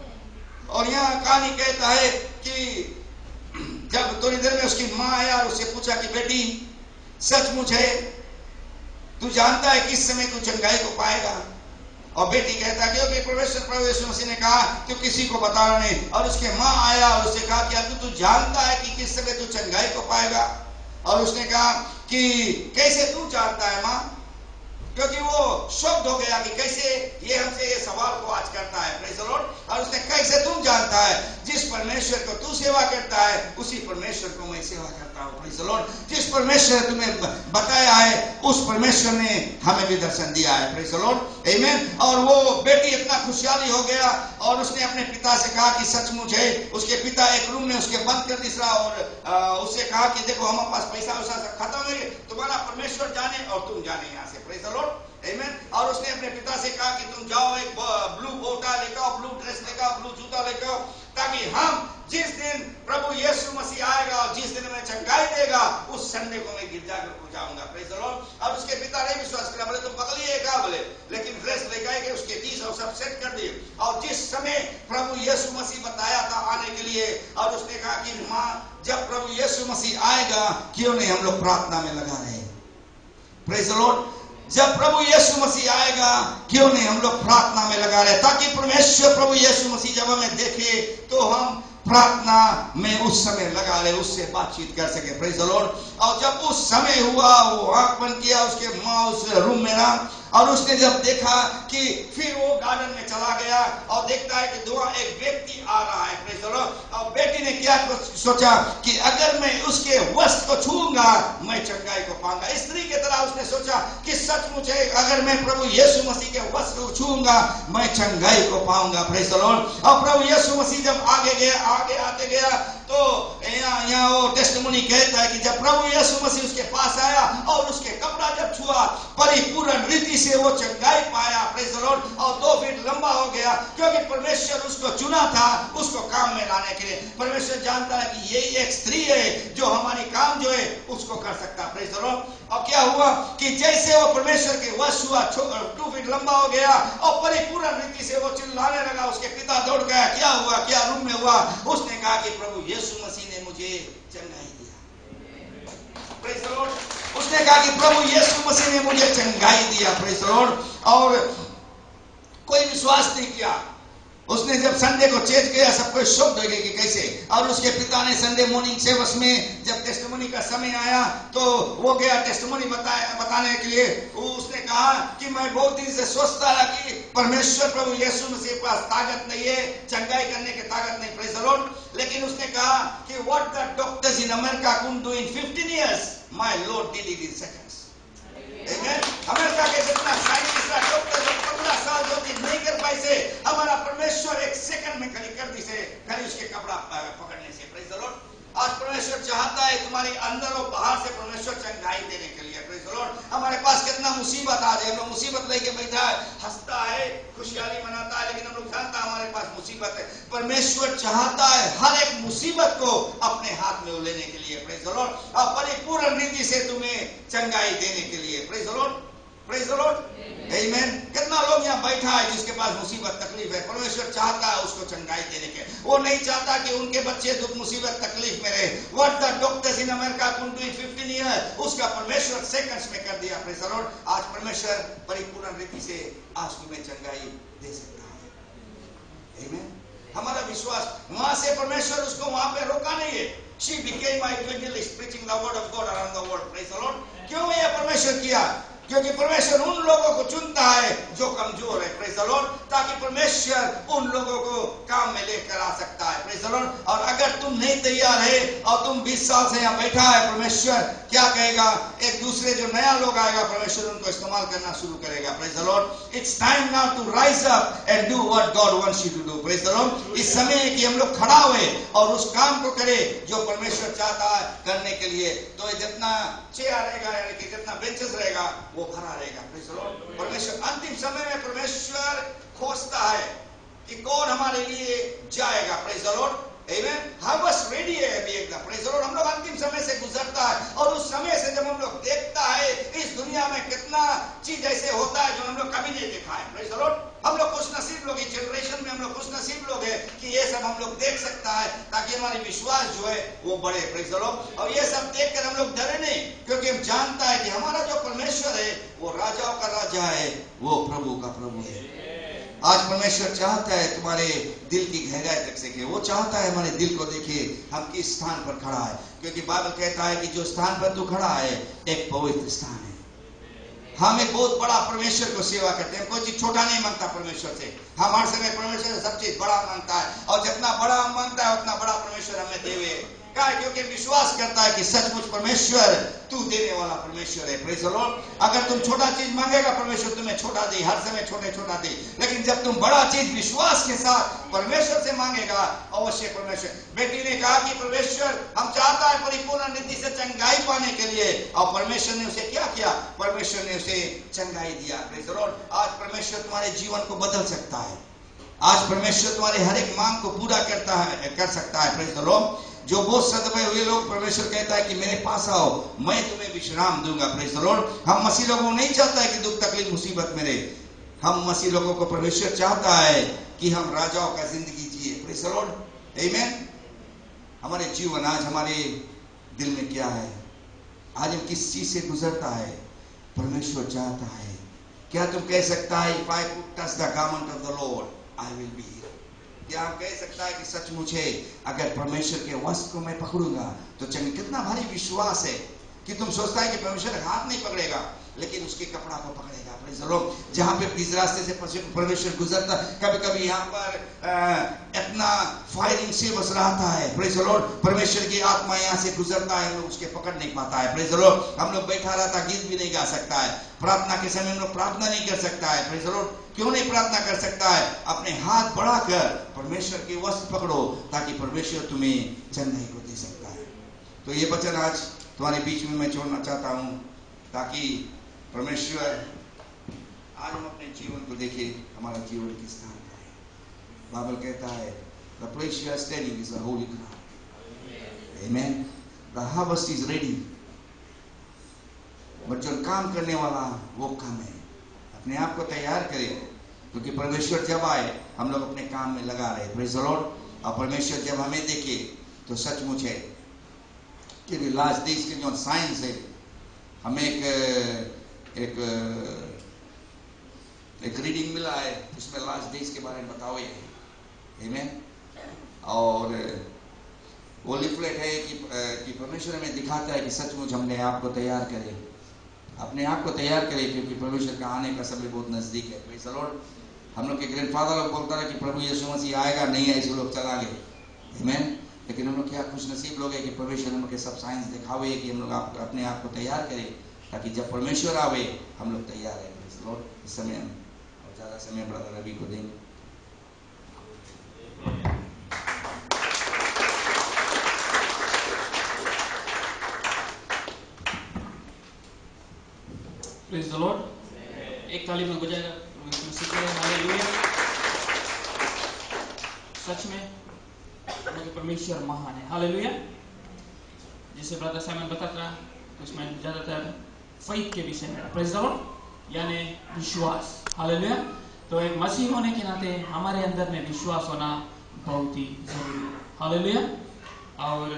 और यहाँ कहानी कहता है कि जब थोड़ी देर में उसकी माँ आया और उससे पूछा कि बेटी सचमुच है, तू जानता है किस समय तू चंगाई को पाएगा? और बेटी कहता है क्योंकि परमेश्वर प्रभु यीशु मसीह ने कहा कि किसी को बताना नहीं। और उसके माँ आया और उससे कहा कि अब तू जानता है कि किस समय तू चंगाई को पाएगा? और उसने कहा कि कैसे तू जानता है माँ? क्योंकि वो शॉक्ड हो गया कि कैसे ये हमसे ये सवाल को आज करता है। Praise the Lord. और उसने कैसे तुम जानता है? जिस परमेश्वर को तू सेवा करता है उसी परमेश्वर को मैं सेवा करता हूँ। Praise the Lord. जिस परमेश्वर ने तुम्हें बताया है उस परमेश्वर ने हमें भी दर्शन दिया है। Praise the Lord, amen. और वो बेटी इतना खुशहाली हो गया और उसने अपने पिता से कहा कि सचमुच है। उसके पिता एक रूम में उसके बंद कर दिया और उससे कहा कि देखो हमारे पास पैसा वैसा सब खत्म है, तुम्हारा परमेश्वर जाने और तुम जाने यहाँ से। Praise the Lord, amen. और उसने अपने पिता से कहा कि तुम जाओ एक ब्लू बोटा लेकर आओ, ब्लू ड्रेस लेकर आओ, ब्लू जूता लेकर आओ, ताकि हम जिस दिन प्रभु यीशु मसीह आएगा और जिस दिन में चंगाई देगा उस संडे को मैं गिरजाघर को जाऊंगा। Praise the Lord. अब उसके पिता ने विश्वास किया, बोले तुम पकड़िएगा, बोले लेकिन ड्रेस लेकर के उसके चीज और सब सेट कर दिए। और जिस समय प्रभु यीशु मसीह बताया था आने के लिए, और उसने कहा कि माँ जब प्रभु यीशु मसीह आएगा क्यों नहीं हम लोग प्रार्थना में लगा रहे। Praise the Lord. जब प्रभु यीशु मसीह आएगा क्यों नहीं हम लोग प्रार्थना में लगा रहे, ताकि परमेश्वर प्रभु यीशु मसीह जब हमें देखे तो हम प्रार्थना में उस समय लगा रहे, उससे बातचीत कर सके। Praise the Lord. और जब उस समय हुआ वो आंख बंद किया, उसके माँ उस रूम में रहा और उसने जब देखा कि फिर वो गार्डन में चला गया और देखता है कि दुआ एक व्यक्ति आ रहा है, प्रेज़ द लॉर्ड। और बेटी ने क्या सोचा कि अगर मैं उसके वस्त्र को छूऊंगा मैं चंगाई को पाऊंगा। स्त्री की तरह उसने सोचा कि सचमुच है, अगर मैं प्रभु यीशु मसीह के वस्त्र को छूऊंगा मैं चंगाई को पाऊंगा, प्रेज़ द लॉर्ड। और प्रभु यीशु मसीह जब आगे गया आगे आते गया तो यहाँ यहाँ वो टेस्टिमोनी कहता है कि जब प्रभु यीशु मसीह उसके पास आया और उसके कपड़ा जब छुआ परिपूर्ण रीति से वो चंगाई पाया, प्रेज़ द लॉर्ड। और दो फीट लंबा हो गया क्योंकि परमेश्वर उसको चुना था उसको काम में लाने के लिए। परमेश्वर जानता है कि यही एक स्त्री है जो हमारी काम जो है उसको कर सकता है, प्रेज़ द लॉर्ड। और क्या हुआ कि जैसे वो परमेश्वर के वश हुआ, टू फीट लंबा हो गया और परिपूर्ण रीति से वो चिल्लाने लगा, उसके पिता दौड़ गया, क्या हुआ क्या रूम में हुआ? उसने कहा कि प्रभु यीशु मसीह ने मुझे चंगाई दिया, प्रेज़ द लॉर्ड। उसने कहा कि प्रभु यीशु मसीह ने मुझे चंगाई दिया, प्रेज़ द लॉर्ड। और कोई विश्वास नहीं किया। उसने जब संडे को चेंज किया सब कोई शॉक्ड हो गए कि कैसे। और उसके पिता ने संडे मॉर्निंग सर्विस में जब टेस्टिमोनी का समय आया तो वो गया टेस्टिमोनी बताया बताने के लिए। उसने कहा कि मैं बहुत दिन से सोचता रहा कि परमेश्वर प्रभु यीशु मसीह के पास ताकत नहीं है, चंगाई करने की ताकत नहीं, प्रेज़ द लॉर्ड। लेकिन उसने कहा कि what the doctors in America couldn't do in fifteen years my Lord did it in seconds. America के जितना साइंटिस्ट डॉक्टर जो पंद्रह साल जो चीज नहीं कर पाए से हमारा परमेश्वर एक सेकंड में खड़ी कर दी से खड़ी उसके कपड़ा पकड़ने से, प्रेज़ द लॉर्ड। आज परमेश्वर चाहता है तुम्हारी अंदर और बाहर से परमेश्वर चंगाई देने के लिए, प्रेज़ द लॉर्ड। हमारे पास कितना मुसीबत आ जाए, हम लोग मुसीबत लेके बैठा है, हंसता है, खुशहाली मनाता है, लेकिन हम लोग जानता है हमारे पास मुसीबत है। परमेश्वर चाहता है हर एक मुसीबत को अपने हाथ में लेने के लिए, प्रेज़ द लॉर्ड। और परिपूर्ण रीति से तुम्हें चंगाई देने के लिए, praise the Lord, praise the Lord, आमीन। कितना लोग यहाँ बैठा है जिसके पास मुसीबत तकलीफ है, परमेश्वर चाहता है उसको चंगाई देने के। वो नहीं चाहता कि उनके बच्चे दुख मुसीबत तकलीफ में रहे। What the doctors in America couldn't do in fifteen year उसका परमेश्वर सेकंड्स में कर दिया, प्रेज़ द लॉर्ड। आज परमेश्वर परिपूर्ण रीति से आज तुम्हें चंगाई दे सकता है, आमीन। हमारा विश्वास वहां से परमेश्वर उसको वहां पे रोका नहीं है। She became my evangelist preaching the word of God around the world, praise the Lord। क्यों ये परमेश्वर किया? क्योंकि परमेश्वर उन लोगों को चुनता है जो कमजोर है, प्रेज़ द लॉर्ड, ताकि परमेश्वर उन लोगों को काम में लेकर आ सकता है, प्रेज़ द लॉर्ड। और अगर तुम नहीं तैयार है और तुम बीस साल से यहाँ बैठा है, परमेश्वर क्या कहेगा? एक दूसरे जो नया लोग आएगा परमेश्वर उनको इस्तेमाल करना शुरू करेगा, praise the Lord. It's time now to rise up and do what God wants you to do, praise the Lord. इस समय है कि हम लोग खड़ा हुए और उस काम को करें जो परमेश्वर चाहता है करने के लिए। तो जितना चेयर रहेगा यानी कि जितना बेंचेस रहेगा वो भरा रहेगा, प्रेज़ द लॉर्ड। परमेश्वर अंतिम समय में परमेश्वर खोजता है कि कौन हमारे लिए जाएगा, प्रेज़ द लॉर्ड, आमीन। हम बस रेडी है अभी एकदम, प्रेज़ द लॉर्ड। हम लोग अंतिम समय से गुजरता है और उस समय से जब हम लोग देखता है इस दुनिया में कितना चीज ऐसे होता है जो हम लोग कभी नहीं देखा है, प्रेज़ द लॉर्ड। हम लोग खुश नसीब लोग, इस जनरेशन में हम लोग खुश नसीब लोग हैं कि ये सब हम लोग देख सकता है ताकि हमारी विश्वास जो है वो बढ़े, प्रेज़ द लॉर्ड। और ये सब देखकर हम लोग डरे नहीं, क्योंकि हम जानता है कि हमारा जो परमेश्वर है वो राजाओं का राजा है, वो प्रभु का प्रभु है। आज परमेश्वर चाहता है तुम्हारे दिल की गहराई तक से, वो चाहता है हमारे दिल को देखिए हम किस स्थान पर खड़ा है, क्योंकि बाइबल कहता है कि जो स्थान पर तू खड़ा है एक पवित्र स्थान है। हम एक बहुत बड़ा परमेश्वर को सेवा करते हैं, कोई चीज छोटा नहीं मांगता परमेश्वर से। हम हर समय परमेश्वर से सब चीज बड़ा मांगता है और जितना बड़ा हम मांगता है उतना बड़ा परमेश्वर हमें देवे, क्योंकि विश्वास करता है कि सचमुच परमेश्वर तू देने वाला परमेश्वर है, प्रेज़ द लॉर्ड। अगर तुम छोटा चीज मांगेगा परमेश्वर तुम्हें छोटा दे, हर समय छोटे छोटा दे, लेकिन जब तुम बड़ा चीज विश्वास के साथ परमेश्वर से मांगेगा अवश्य परमेश्वर। बेटी ने कहा कि परमेश्वर हम चाहता है परिपूर्ण रीति से चंगाई पाने के लिए, और परमेश्वर ने उसे क्या किया? परमेश्वर ने उसे चंगाई दिया, प्रेज़ द लॉर्ड। आज परमेश्वर तुम्हारे जीवन को बदल सकता है, आज परमेश्वर तुम्हारे हर एक मांग को पूरा करता है कर सकता है, प्रेज़ द लॉर्ड। जो बहुत सदमे हुए लोग परमेश्वर कहता है कि मेरे पास आओ मैं तुम्हें विश्राम दूंगा, प्रेज़ द लॉर्ड। हम मसीह लोगों नहीं चाहता है कि दुख तकलीफ मुसीबत में रहे, हम मसीह लोगों को परमेश्वर चाहता है कि हम राजाओं का जिंदगी जिए, प्रेज़ द लॉर्ड, आमीन। हमारे जीवन आज हमारे दिल में क्या है, आज हम किस चीज से गुजरता है, परमेश्वर चाहता है। क्या तुम कह सकता है if I could touch the garment of the Lord I will be healed? क्या हम कह सकता है कि सचमुच है अगर परमेश्वर के वस्त्र को मैं पकड़ूंगा तो चंग? कितना भारी विश्वास है कि तुम सोचता है कि परमेश्वर हाथ नहीं पकड़ेगा, लेकिन उसके कपड़ा को पकड़ेगा। Praise the Lord. जहां पे इस रास्ते से परमेश्वर गुजरता, कभी कभी यहाँ पर इतना फायरिंग से बस रहता है। Praise the Lord. परमेश्वर की आत्मा यहाँ से गुजरता है, हम लोग उसके पकड़ नहीं पाता है। Praise the Lord. हम लोग बैठा रहता, गीत भी नहीं गा सकता है, प्रार्थना के समय हम लोग प्रार्थना नहीं कर सकता है। Praise the Lord. क्यों नहीं प्रार्थना कर सकता है? अपने हाथ बढ़ाकर परमेश्वर के वस्त्र पकड़ो, ताकि परमेश्वर तुम्हें चंगाई को दे सकता है। तो ये वचन आज तुम्हारे बीच में मैं छोड़ना चाहता हूं, ताकि परमेश्वर आज हम अपने जीवन को देखें, हमारा जीवन किस स्थान का है। बाइबल कहता है the place you are standing is a holy ground. Amen. The harvest is ready. बच्चों, काम करने वाला वो काम है, अपने आप को तैयार करें, क्योंकि परमेश्वर जब आए हम लोग अपने काम में लगा रहे। Praise the Lord. और परमेश्वर जब हमें देखे तो सचमुच है कि लास्ट डेज के जो साइंस है, हमें एक एक एक रीडिंग मिला है, उसमें लास्ट डेज के बारे में बताओ है। आमीन। और वो लिफलेट है कि कि परमेश्वर हमें दिखाता है कि सचमुच हमने आप को तैयार करें, अपने आप को तैयार करें, क्योंकि परमेश्वर का आने का समय बहुत नजदीक है। Praise the Lord. हम लोग के ग्रैंडफादर लोग बोलता है कि प्रभु यीशु मसीह आएगा, नहीं है इस लोग चला गए। आमीन। लेकिन हम लोग क्या खुश नसीब लोग हैं कि परमेश्वर हम लोग के सब साइंस दिखावे कि हम लोग आप, अपने आप को तैयार करें, ताकि जब परमेश्वर आवे हम लोग तैयार है। Praise the Lord. इस समय हम और ज़्यादा समय ब्रदर रवि को देंगे। Praise the Lord. एक ताली में बजाएगा। हालेलुया। सच में परमेश्वर महान है। हालेलुया। जिसे ब्रदर साइमन बताता है, उसमें ज्यादातर फेथ के विषय में, प्रेज़ द लॉर्ड, यानी विश्वास। हालेलुया। तो एक मसीह होने के नाते हमारे अंदर में विश्वास होना बहुत ही जरूरी है। हालेलुया। और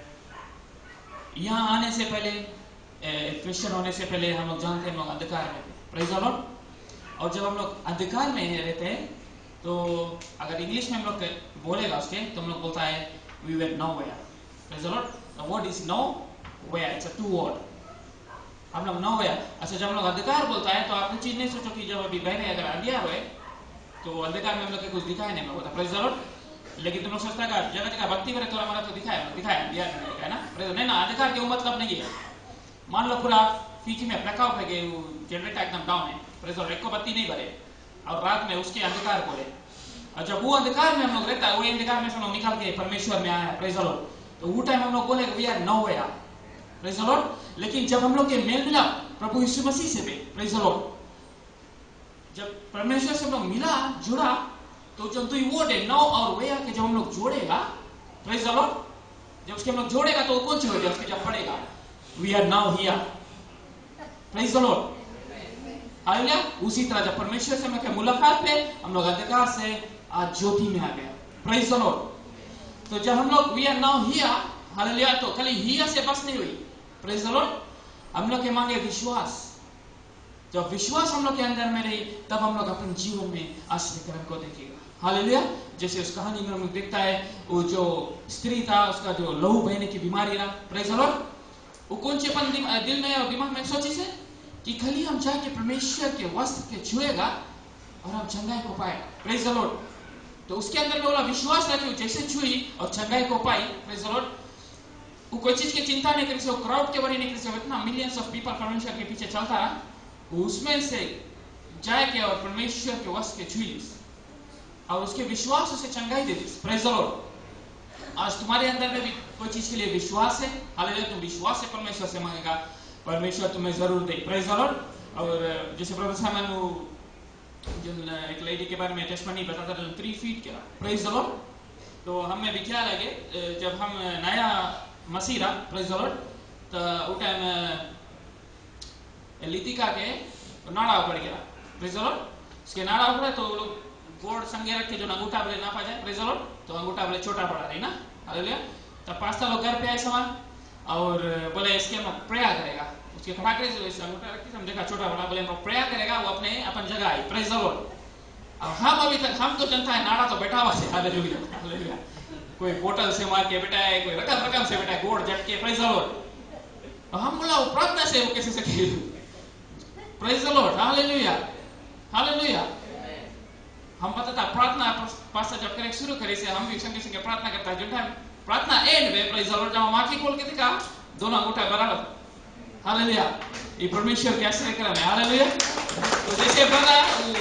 यहाँ आने से पहले, क्रिश्चियन होने से पहले हम लोग जानते हैं हम लोग अंधकार में थे। Praise the Lord. और जब हम लोग अंधकार में रहते हैं, तो अगर इंग्लिश में हम लोग बोलेगा उसके, तो हम लोग बोलता है we were nowhere. Praise the Lord. The word is nowhere, it's a two word. हम लोग नोवेयर। अच्छा, जब हम लोग अंधकार बोलता है तो आप चीज नहीं सोचो कि जब अभी बहरे अगर अंधियार हुए तो अंधकार में हम लोग कुछ दिखाई नहीं होता। Praise the Lord. लेकिन तुम लोग सोचता है जगह जगह भक्ति करे तो हमारा तो दिखाया दिखाया दिया है ना। नहीं ना, अंधकार के वो मतलब नहीं है। मान लो पूरा पीछे में ब्लैकआउट है, जनरेटर एकदम डाउन है, प्रेज़ द लॉर्ड, एक को बत्ती नहीं भरे और रात में उसके अंधकार बोले। और जब वो अंधकार में हम लोग रहता है, वो अंधकार में से हम लोग निकाल के परमेश्वर में आया। Praise the Lord. तो वो टाइम हम लोग बोले we are nowhere. Praise the Lord. लेकिन जब हम लोग के मेल मिला प्रभु यीशु मसीह से भी, प्रेज़ द लॉर्ड, जब परमेश्वर से हम लोग मिला, जुड़ा, तो जब तो वो डे नो और वेयर के जब हम लोग जोड़ेगा, प्रेज़ द लॉर्ड, जब उसके हम लोग जोड़ेगा तो कौन सी हो जाए उसके जब पड़ेगा we are now here. Praise the Lord. Hallelujah. उसी तरह जब परमेश्वर से हम मुलाकात पे हम लोग अंधकार से आज ज्योति में आ गए। Praise the Lord. तो जब हम लोग we are now here, hallelujah, तो खाली हियर से बस नहीं हुई। Praise the Lord. हम लोग के मांगे विश्वास। जब विश्वास हम लोग के अंदर में रही, तब हम लोग अपने जीवन में आश्चर्यकरण को देखेगा। हालेलुया। जैसे उस कहानी में हम लोग देखता है, वो जो स्त्री था, उसका जो लहू बहने की बीमारी रहा। Praise the Lord. वो कौन से अपन दिल में और दिमाग में सोची से कि खाली हम जाके परमेश्वर के वस्त्र के छुएगा और हम चंगाई को पाएगा। Praise the Lord. तो उसके अंदर में बोला विश्वास रखी, जैसे छुई और चंगाई को पाई। Praise the Lord. वो कोई चीज की चिंता नहीं करी, वो क्राउड के बारे नहीं करी, इतना मिलियंस ऑफ पीपल परमेश्वर के पीछे चलता रहा, उसमें से जाके और परमेश्वर के वस्त्र के छुई और उसके विश्वास उसे चंगाई दे दी। Praise the Lord. आज तुम्हारे अंदर में भी कोई चीज के लिए विश्वास है, हालेलुया, तुम विश्वास से परमेश्वर से मांगेगा, परमेश्वर तुम्हें जरूर दे। Praise the Lord. और जैसे ब्रदर साहब जिन एक लेडी के बारे में टेस्टमनी बताता था, थ्री फीट का। Praise the Lord. तो हमें भी क्या लगे जब हम नया मसीरा, प्रेज़ द लॉर्ड, तो वो टाइम लितिका के नाड़ा पड़ गया। Praise the Lord. उसके नाड़ा पड़ा तो लोग गोड़ संगे रख के जो अंगूठा बोले नापा जाए। Praise the Lord. तो अंगूठा बोले छोटा पड़ा रही ना। हालेलुया। तब पास्ता लोग घर पे आए समान और बोले इसके हम प्रेयर करेगा, उसके खड़ा करे अंगूठा रख के हम देखा छोटा बड़ा, बोले हम प्रेयर करेगा, वो अपने अपन जगह आई। Praise the Lord. अब हम अभी तक हम तो जनता है नाड़ा तो बैठा हुआ है। हालेलुया। हालेलुया। कोई बोतल से मार के बैठा है, कोई रकम रकम से बैठा है, गोड़ जट के। Praise the Lord. हम बोला वो प्रार्थना से वो कैसे सके, praise the Lord, hallelujah, hallelujah. हम पता था प्रार्थना पास्टर जब करेक्ट शुरू करे से हम भी संगे संगे प्रार्थना करता है। जो टाइम प्रार्थना एंड में प्रेज द लॉर्ड जब हम आंखें खोल के देखा दोनों अंगूठा बराबर, हालेलुया, ये परमेश्वर के आश्रय क्रम है, हालेलुया। तो जैसे बना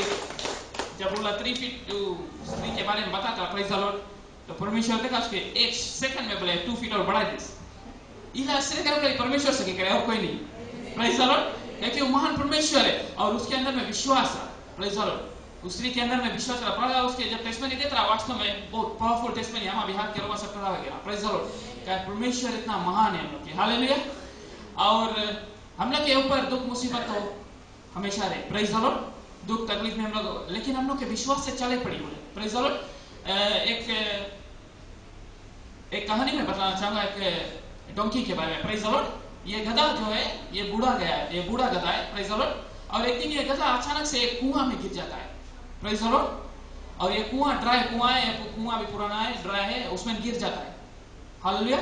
जब बोला थ्री फीट जो स्त्री के बारे में बताता प्रेज द लॉर्ड, तो परमेश्वर देखा उसके एक सेकंड में बोले टू फीट और बढ़ा दे। इला आश्रय क्रम परमेश्वर से करे और कोई नहीं, प्रेज द लॉर्ड, क्योंकि वो महान परमेश्वर है और उसके अंदर में विश्वास है, प्रेज द लॉर्ड। उस स्त्री के अंदर में विश्वास करा पड़ा, उसके जब टेस्टमनी देता रहा वास्तव में बहुत पावरफुल टेस्टमनी हम भी हाथ करवा सकता था, प्रेज द लॉर्ड, क्या परमेश्वर इतना महान है हम लोग के, हालेलुया। और हम लोग के ऊपर दुख मुसीबत तो हमेशा रहे, प्रेज द लॉर्ड, दुख तकलीफ में हम लोग, लेकिन हम लोग के विश्वास से चले पड़ी बोले, प्रेज द लॉर्ड। एक एक कहानी में बताना चाहूंगा एक डोंकी के बारे में, प्रेज द लॉर्ड। ये गधा जो है ये बूढ़ा गया है, ये बूढ़ा गधा है, प्रेज द लॉर्ड। और एक दिन ये गधा अचानक से एक कुआं में गिर जाता है, प्रेज द लॉर्ड। और ये कुआं ड्राई कुआं है, कुआं भी पुराना है, ड्राई है, उसमें गिर जाता है, हालेलुया।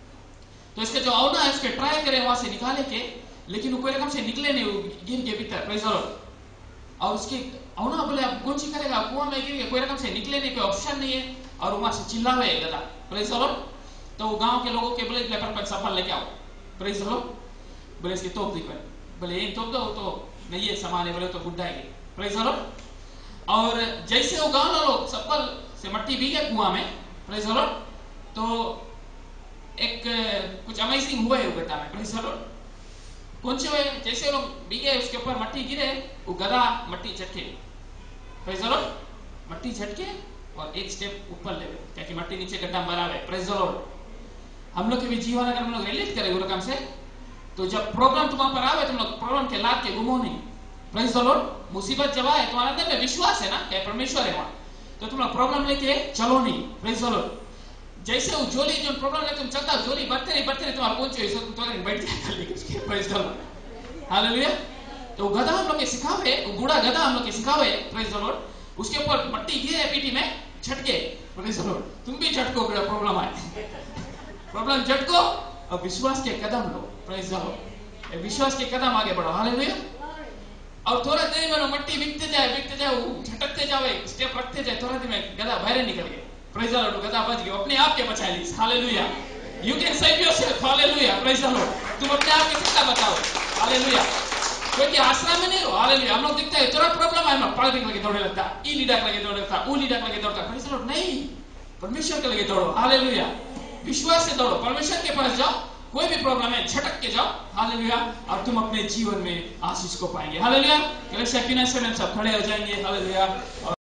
तो इसके जो औना है उसके ट्राई करे वहां से निकाले के, लेकिन वो कोई रकम से निकले नहीं, वो गिर के भीतर, प्रेज द लॉर्ड। और उसकी औना बोले अब कौन सी करेगा, कुआं में गिर के कोई रकम से निकले नहीं, कोई ऑप्शन नहीं है, और वहां से चिल्लावे गधा, प्रेज द लॉर्ड। तो गांव के लोगों के बोले पर सफल लेके आओ, प्रेज द लॉर्ड। बोले इसकी तोप दिखा, बोले ये तोप दो, तो नहीं ये सामान है, बोले तो गुड्डा है, प्रेज द लॉर्ड। और जैसे वो गांव लोग सफल से मट्टी भीगे कुआं में, प्रेज द लॉर्ड, तो एक कुछ अमेजिंग हुआ है वो गड्ढा में, प्रेज द लॉर्ड। कौन से हुए, जैसे लोग भीगे उसके ऊपर मट्टी गिरे, वो गधा मट्टी झटके, प्रेज द लॉर्ड, मट्टी झटके और एक स्टेप ऊपर ले गए, क्योंकि मट्टी नीचे गड्ढा में बराबर है, प्रेज द लॉर्ड। हम लोग के भी जीवन अगर हम लोग रिलेट करें वो रकम से, तो जब प्रॉब्लम तुम्हारे पर आवे तुम लोग प्रॉब्लम के लाद के घूमो नहीं, प्रेज द लॉर्ड। मुसीबत जब आए तुम्हारे अंदर में विश्वास है ना कि परमेश्वर है वहां, तो तुम लोग प्रॉब्लम लेके चलो नहीं, प्रेज द लॉर्ड। जैसे वो जोली जो प्रॉब्लम लेके तुम चलता जोली बढ़ते नहीं बढ़ते नहीं तुम्हारा पहुंचे तुम तो बैठ जाएगा लेके उसके, प्रेज द लॉर्ड, हालेलुया। तो गधा हम लोग के सिखावे, वो बूढ़ा गधा हम लोग के सिखावे, प्रेज द लॉर्ड। उसके ऊपर मट्टी गिरे पीठी में झटके, प्रेज द लॉर्ड। तुम भी झटको बड़ा प्रॉब्लम आए, प्रॉब्लम झटको और विश्वास के कदम लो, प्रेज द लॉर्ड। विश्वास के कदम आगे बढ़ो, हालेलुया। और थोड़ा देर में मट्टी बिकते जाए बिकते जाए, झटकते जाए, स्टेप रखते जाए, थोड़ा देर में गधा बाहर निकल गए, प्रेज द लॉर्ड। गधा बच गया, अपने आप के बचा ली, hallelujah. You can save yourself, hallelujah, praise the Lord. तुम अपने आप के चिंता बचाओ, हालेलुया। कोई के आश्रम में नहीं हो, हालेलुया। हम लोग दिखता है तुरंत प्रॉब्लम है, हम लोग पॉलिटिक्स लगे दौड़े लगता, ई लीडर लगे दौड़े लगता, वो लीडर लगे दौड़ता, प्रेज द लॉर्ड। नहीं, परमेश्वर के लगे दौड़ो, हालेलुया। विश्वास से दौड़ो, परमेश्वर के पास जाओ, कोई भी प्रॉब्लम है झटक के जाओ, हालेलुया, और तुम अपने जीवन में आशीष को पाएंगे, हालेलुया। सब खड़े हो जाएंगे, हालेलुया।